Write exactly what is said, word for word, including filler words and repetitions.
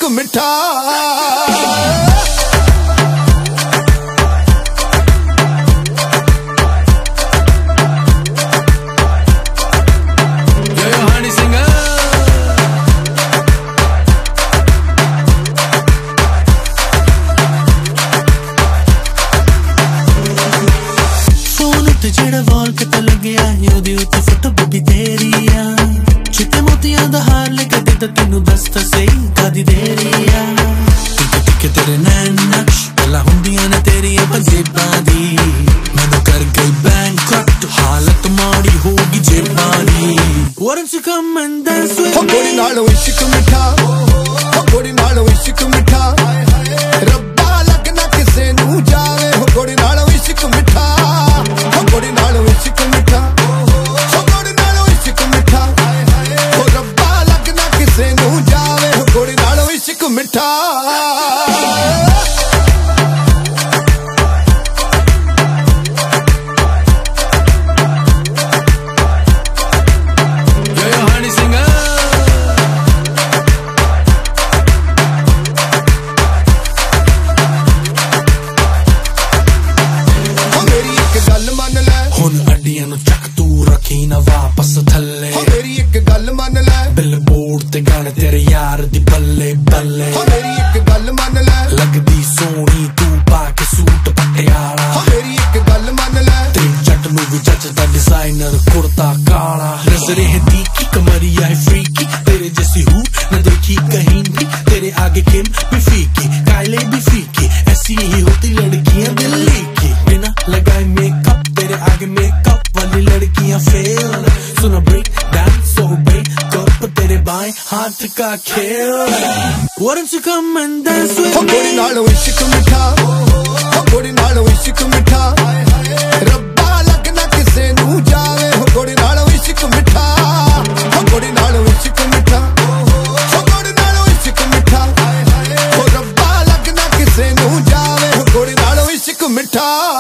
इश्क मिठा जेड़ा वॉल पे तो लग्या ओदी उत्ते फोटो बेबी तेरी आ चिट्टे मोतियां दा हार लेके दे ता तेनू दस ता सही कादी देरी आ टिके टिके तेरे नैन नक्श पहला हुंदियां ने तेरियां पंजेबां दी मैनू कर गई बैंकक्रप्ट हालत माड़ी होगी जेबां दी Why don't you come and dance with me गोरी नालों इश्क मिठा गोरी नालों इश्क मिठा रब्बा लगना किसे नू जावे गोरी नालों इश्क मिठा गोरी नालों इश्क मिठा गोरी नालों इश्क मिठा ओ रब्बा लगना किसे नू जावे गोरी नालों इश्क मिठा अड्डियां नू चक तू रखी ना वापस थल्ले मेरी एक गल मन ले बिलबोर्ड ते गाने तेरे यार दी बल्ले बल्ले मेरी एक गल मन ले लगदी सोहनी तू पाके सूट पटियाला मेरी एक गल मन ले तेरी जट नू भी जचदा डिजाइनर कुर्ता काला नजरे है तीखी कमरिया है फ्रीकी तेरे जैसी हूँ न देखी कहीं भी तेरे आगे किम भी फीकी कायले भी फीकी ऐसी ही होती लड़कियां दिल्ली की बिना लगाए मेकअप तेरे आगे मेकअप वाली लड़कियां फेल सुना ब्रेक डांस हो ब्रेक तेरे बाएं हाथ का खेल Why don't you come and dance with me गोरी नालों इश्क मिठा गोरी नालों इश्क मिठा रब्बा लगना किसे नू जावे गोरी नालों इश्क मिठा गोरी नालों इश्क मिठा गोरी नालों इश्क मिठा ओ रब्बा लगना किसे नू जावे गोरी नालों इश्क मिठा